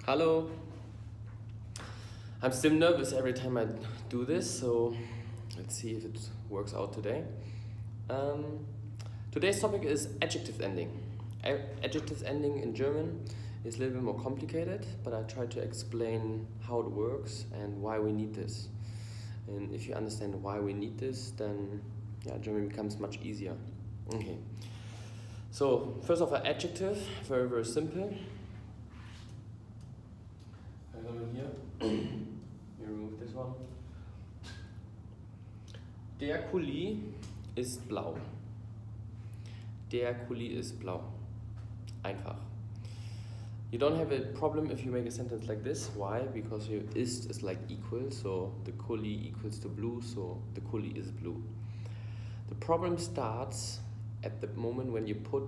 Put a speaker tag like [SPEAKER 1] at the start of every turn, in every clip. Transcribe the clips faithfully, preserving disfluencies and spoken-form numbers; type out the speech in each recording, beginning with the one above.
[SPEAKER 1] Hello. I'm still nervous every time I do this, so let's see if it works out today. Um, today's topic is adjective ending. A- adjective ending in German is a little bit more complicated, but I try to explain how it works and why we need this. And if you understand why we need this, then yeah, German becomes much easier. Okay. So first of all, adjective, very very simple. Over here, we remove this one. Der Kuli ist blau. Der Kuli ist blau. Einfach. You don't have a problem if you make a sentence like this. Why? Because your ist is like equal, so the Kuli equals to blue, so the Kuli is blue. The problem starts at the moment when you put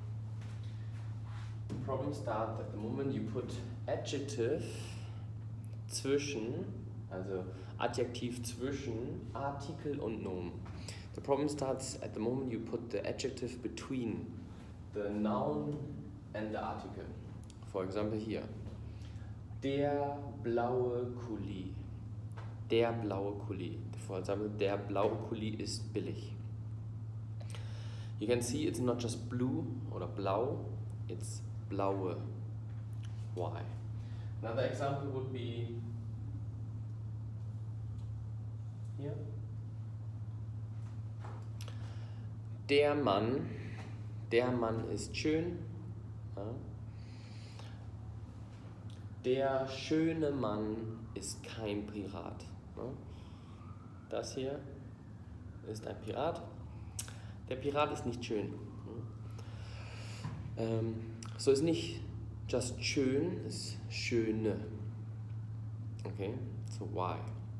[SPEAKER 1] the problem starts at the moment you put adjective zwischen, also Adjektiv zwischen Artikel und Nomen. The problem starts at the moment you put the adjective between the noun and the article. For example here, der blaue Kuli. Der blaue Kuli. For example, der blaue Kuli ist billig. You can see it's not just blue or blau, it's blaue. Why? Another example would be here. Der Mann, der Mann ist schön. Ja. Der schöne Mann ist kein Pirat. Ja. Das hier ist ein Pirat. Der Pirat ist nicht schön. Ja. Ähm, so ist nicht just schön, ist schöne. Okay, so why?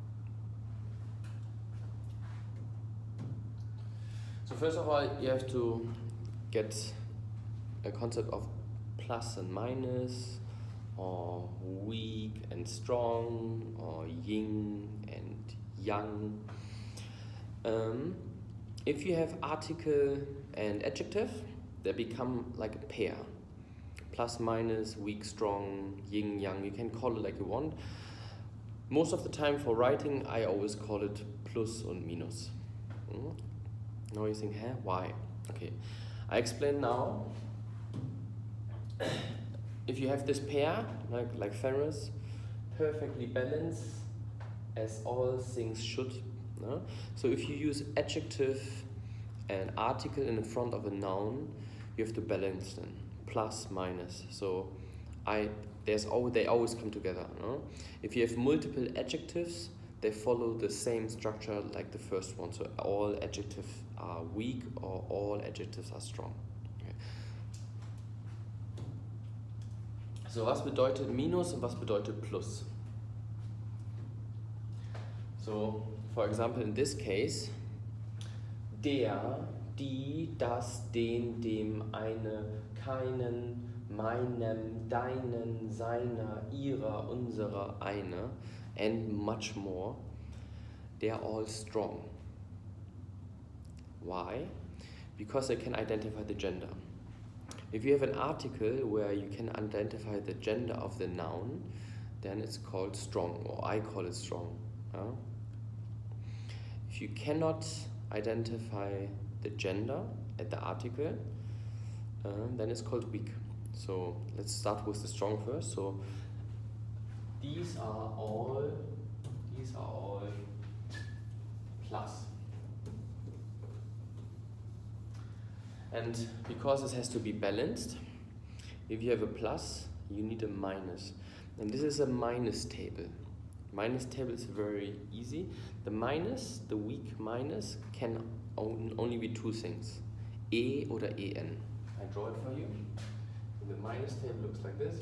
[SPEAKER 1] So first of all, you have to get a concept of plus and minus, or weak and strong, or yin and yang. Um, if you have article and adjective, they become like a pair. Plus, minus, weak, strong, yin, yang, you can call it like you want. Most of the time for writing, I always call it plus und minus. Mm? Now you think, huh, why? Okay, I explain now. If you have this pair, like, like Ferris, perfectly balanced, as all things should. No? So if you use adjective and article in the front of a noun, you have to balance them. Plus, minus. So I there's always they always come together. No? If you have multiple adjectives, they follow the same structure like the first one. So all adjectives are weak or all adjectives are strong. Okay. So was bedeutet minus und was bedeutet plus? So for example in this case, der, die, das, den, dem, eine, keinen, meinem, deinen, seiner, ihrer, unserer, eine, and much more, they're all strong. Why? Because they can identify the gender. If you have an article where you can identify the gender of the noun, then it's called strong, or I call it strong. Uh? If you cannot identify the gender at the article, uh, then it's called weak. So let's start with the strong first. So these are all these are all plus. And because this has to be balanced, if you have a plus, you need a minus. And this is a minus table. Minus table is very easy. The minus, the weak minus, can only be two things, E or En. I draw it for you. The minus table looks like this.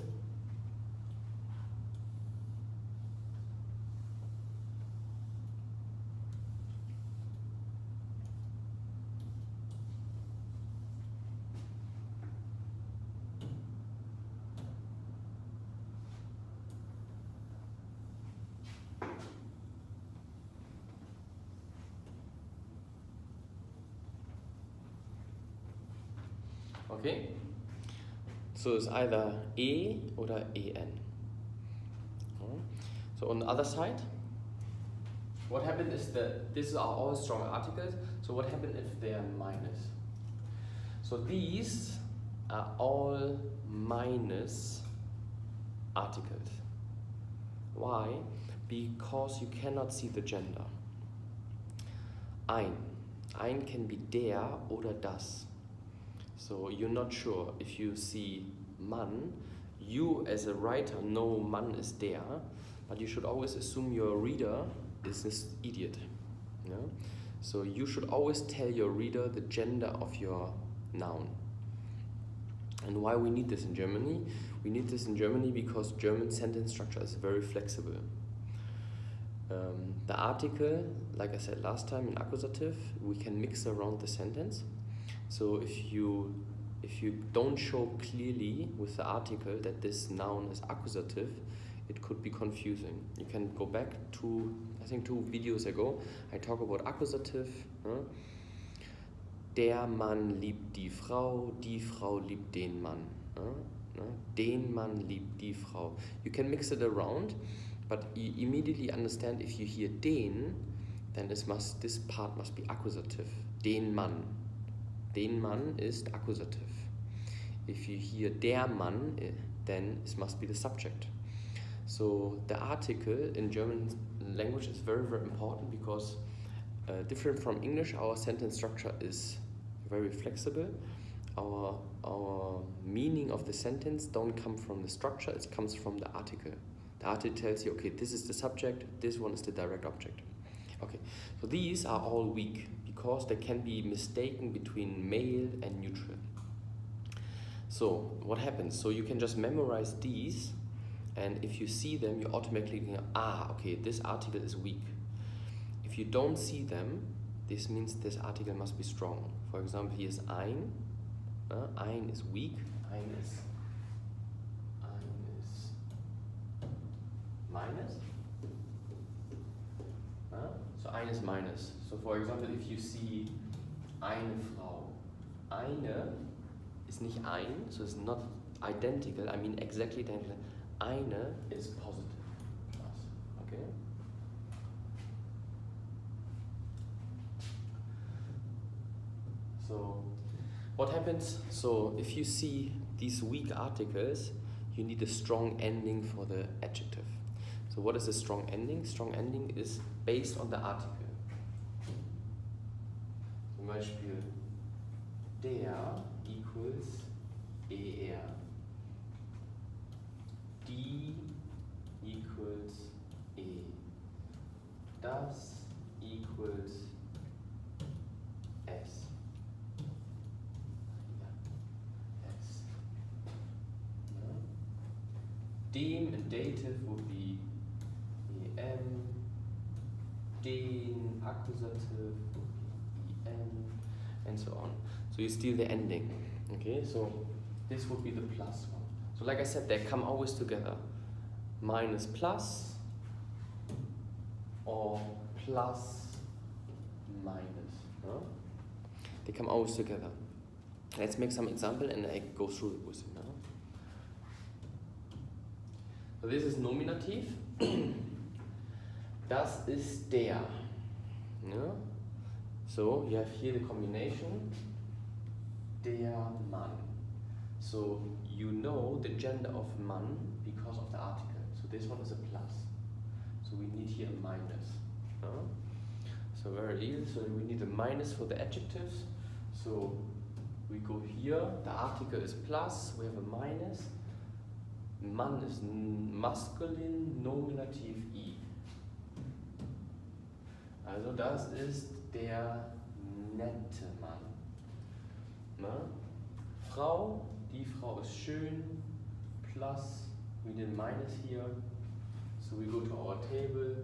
[SPEAKER 1] Okay? So it's either E oder En. So on the other side, what happened is that these are all strong articles. So what happened if they are minus? So these are all minus articles. Why? Because you cannot see the gender. Ein. Ein can be der oder das. So you're not sure if you see Mann. You as a writer know Mann is der, but you should always assume your reader is this idiot. Yeah? So you should always tell your reader the gender of your noun. And why we need this in Germany? We need this in Germany because German sentence structure is very flexible. Um, the article, like I said last time in accusative, we can mix around the sentence. So if you if you don't show clearly with the article that this noun is accusative, it could be confusing. You can go back to, I think two videos ago, I talk about accusative. Huh? Der Mann liebt die Frau, die Frau liebt den Mann. Huh? Den Mann liebt die Frau. You can mix it around, but you immediately understand if you hear den, then this, must, this part must be accusative. Den Mann. Den Mann ist accusative. If you hear der Mann, then it must be the subject. So the article in German language is very, very important because uh, different from English, our sentence structure is very flexible. Our, our meaning of the sentence don't come from the structure, it comes from the article. The article tells you, okay, this is the subject, this one is the direct object. Okay, so these are all weak because they can be mistaken between male and neutral. So what happens? So you can just memorize these, and if you see them, you automatically think, ah, okay, this article is weak. If you don't see them, this means this article must be strong. For example, here's ein. Uh, ein is weak. Ein is, ein is minus. Uh, so ein is minus. So for example, if you see eine Frau, eine is nicht ein, so it's not identical, I mean exactly identical. Eine is positive. Okay? So, what happens? So, if you see these weak articles, you need a strong ending for the adjective. So, what is a strong ending? Strong ending is based on the article. Zum Beispiel, der equals er. Die equals e. Das equals s. S. No? Dem in dative would be em. Den accusative would be en, and so on. So you steal the ending. Okay, so this would be the plus one. So like I said, they come always together. Minus plus or plus minus. No? They come always together. Let's make some example and I go through it with you now. So this is nominative. Das ist der. No? So you have here the combination. Der Mann. So you know the gender of Mann because of the article. So this one is a plus. So we need here a minus. Uh, so very easy. So we need a minus for the adjectives. So we go here, the article is plus, we have a minus. Mann is maskulin, nominativ I. Also das ist der nette Mann. Na? Frau, die Frau ist schön, plus, we need minus here, so we go to our table,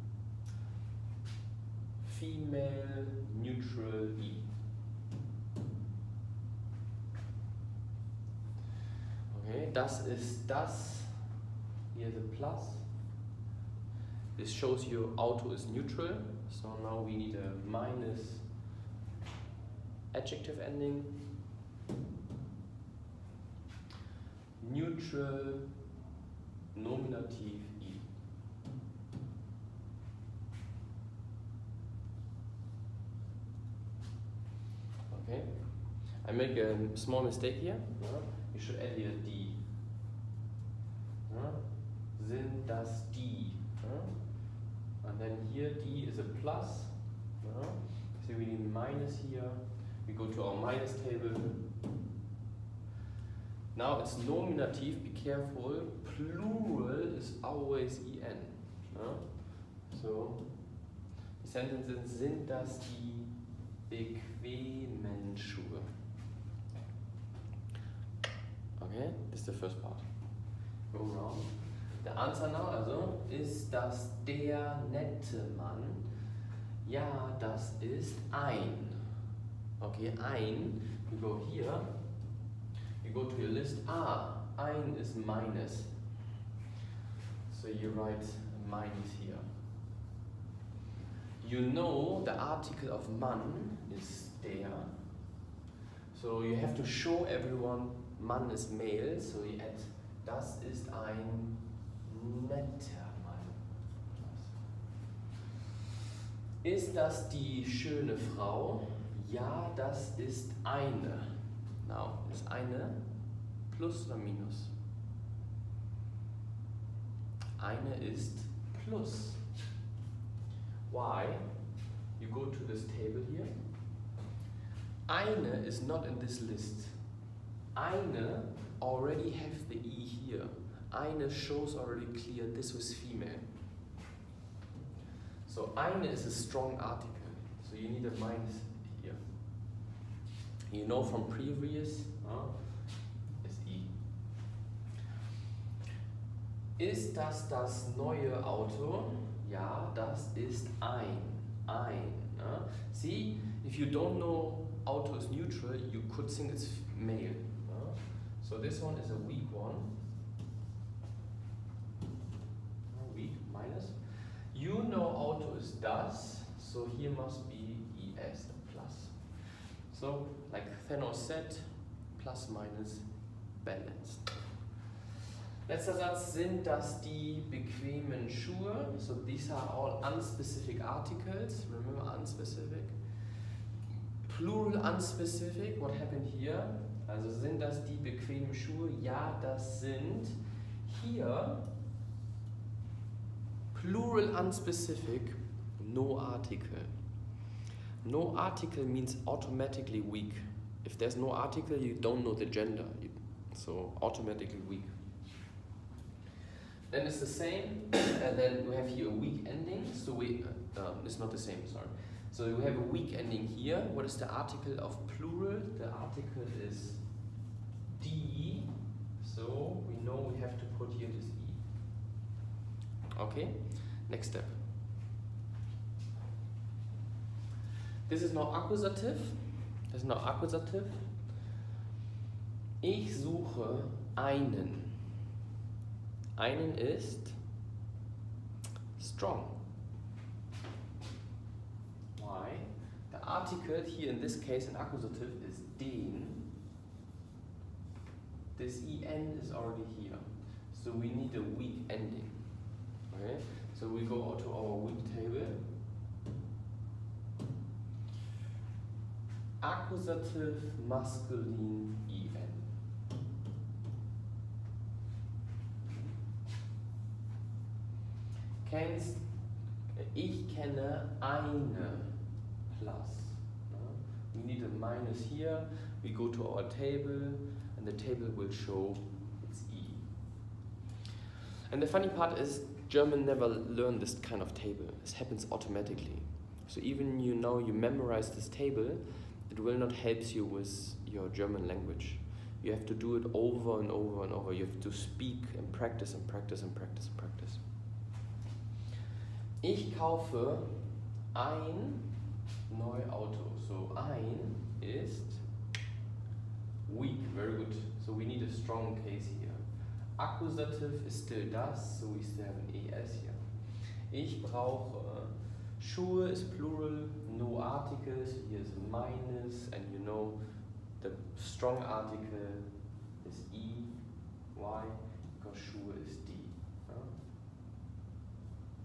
[SPEAKER 1] female, neutral, I. Okay, das ist das, here the plus, this shows you auto is neutral, so now we need a minus adjective ending, neutral, nominativ I. I make a small mistake here. Ja? You should add here die. Ja? Sind das die? Ja? And then here die is a plus. Ja? So we need minus here. We go to our minus table. Now it's nominative, be careful. Plural is always en. Ja? So, die Sentences sind das die bequemen Schuhe. Okay, this is the first part. Go round. The answer now also, ist das der nette Mann? Ja, das ist ein. Okay, ein, you go here, you go to your list, ah, ein is minus. So you write minus here. You know the article of Mann is der. So you have to show everyone Mann is male, so you add, das ist ein netter Mann. Ist das die schöne Frau? Ja, das ist eine. Now, ist eine plus oder minus? Eine ist plus. Why? You go to this table here. Eine is not in this list. Eine already have the E here. Eine shows already clear this was female. So eine is a strong article. So you need a minus here. You know from previous, uh, is E. Ist das das neue Auto? Ja, das ist ein. Ein. Uh. See, if you don't know auto is neutral, you could think it's male. Uh. So this one is a weak one. Weak, minus. You know auto is das, so here must be es, a plus. So, like Thanos said, plus minus balanced. Letzter Satz, sind das die bequemen Schuhe? So these are all unspecific articles, remember unspecific. Plural unspecific, what happened here? Also sind das die bequemen Schuhe? Ja, das sind. Hier, plural unspecific, no article. No article means automatically weak. If there's no article, you don't know the gender, so automatically weak. Then it's the same, and then we have here a weak ending, so we, uh, um, it's not the same, sorry. So we have a weak ending here. What is the article of plural? The article is die, so we know we have to put here this E. Okay, next step. This is now accusative. Das ist now accusative. Ich suche einen. Einen ist strong. Why? The article here in this case in accusative is den. This en is already here. So we need a weak ending. Okay? So we go to our weak table. Accusative masculine en. Kennst, ich kenne eine plus. We need a minus here. We go to our table, and the table will show it's E. And the funny part is, German never learn this kind of table. This happens automatically. So even you know you memorize this table, it will not help you with your German language. You have to do it over and over and over. You have to speak and practice and practice and practice and practice. Ich kaufe ein neues Auto. So ein ist weak, very good. So we need a strong case here. Accusative is still das, so we still have an es here. Ich brauche Schuhe is plural, no articles, here is a minus, and you know the strong article is E. Why? Because Schuhe is D.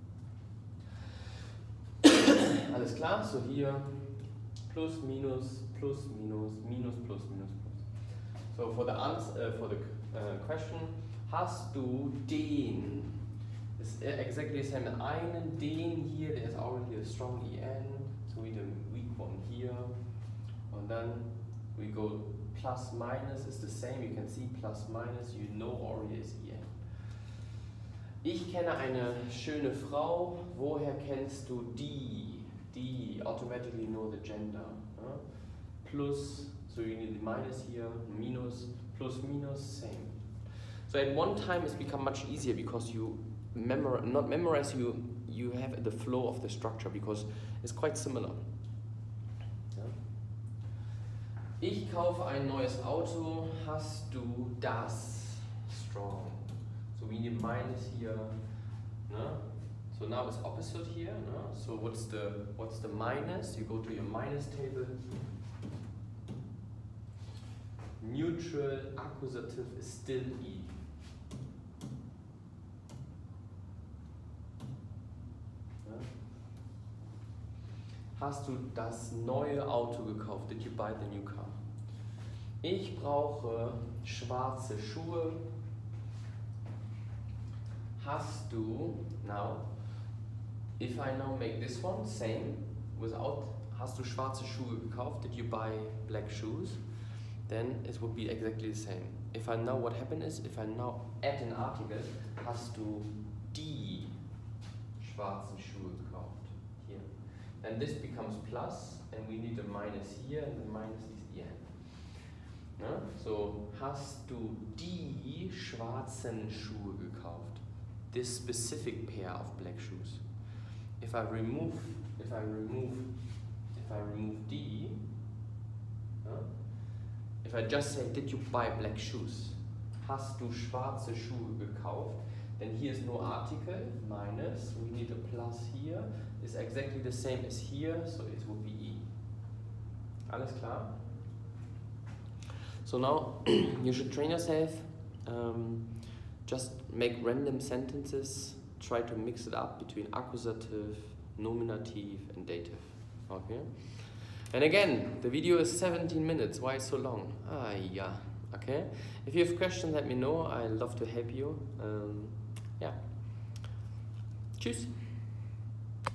[SPEAKER 1] Alles klar, so hier plus, minus, plus, minus, minus, plus, minus, plus. So for the answer, uh, for the uh, question, hast du den? It's exactly the same. Einen, den hier, there's already a strong en, so we need a weak one here. And then we go plus, minus is the same. You can see plus, minus, you know already is en. Ich kenne eine schöne Frau. Woher kennst du die? Die, automatically know the gender. Uh, plus, so you need the minus here, minus, plus, minus, same. So at one time it's become much easier because you memor not memorize, you, you have the flow of the structure because it's quite similar. Ja. Ich kaufe ein neues Auto. Hast du das? Strong. So we need minus here. No? So now it's opposite here. No? So what's the what's the minus? You go to your minus table. Neutral accusative is still E. Ja? Hast du das neue Auto gekauft? Did you buy the new car? Ich brauche schwarze Schuhe. Hast du, now, if I now make this one, same, without, hast du schwarze Schuhe gekauft? Did you buy black shoes? Then it would be exactly the same. If I know what happened is, if I now add an article, hast du die schwarzen Schuhe gekauft? Here. Then this becomes plus, and we need a minus here, and the minus is en. No? So, hast du die schwarzen Schuhe gekauft? This specific pair of black shoes. If I remove, if I remove, if I remove die, huh? If I just say, did you buy black shoes? Hast du schwarze Schuhe gekauft? Then here is no article, minus, we need a plus here. It's exactly the same as here, so it will be E. Alles klar? So now, you should train yourself. Um, Just make random sentences, try to mix it up between accusative, nominative and dative, okay? And again, the video is seventeen minutes, why so long? Ah, yeah, okay? If you have questions, let me know, I'd love to help you. Um, yeah. Tschüss.